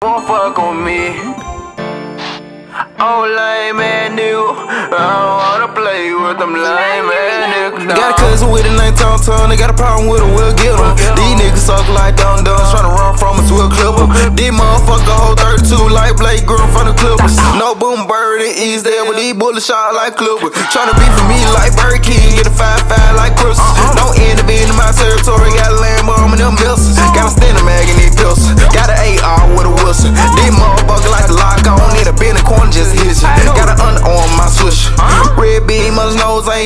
won't fuck with me. Oh, lame ass nigga, I don't wanna play with them lame ass niggas. Got a cousin with a name Tonton, they got a problem with her, we'll get them. These niggas suck like dum-dums, tryna run from us, we'll clip them. These motherfuckers hold 32 like Blake Griffin from the Clippers. No boom bird in Eastdale, but these bullets shot like Clippers. Tryna be for me like Bird King, get a 5-5 like Chris. Don't intervene in my territory, got a land bomb in them missiles. Got a standing mag in these pistols, got an AR with a whistle. These motherfuckers like to lock on, need a bend the corner, just hit you. Got an unarmed my switch. Red beam on his nose, ain't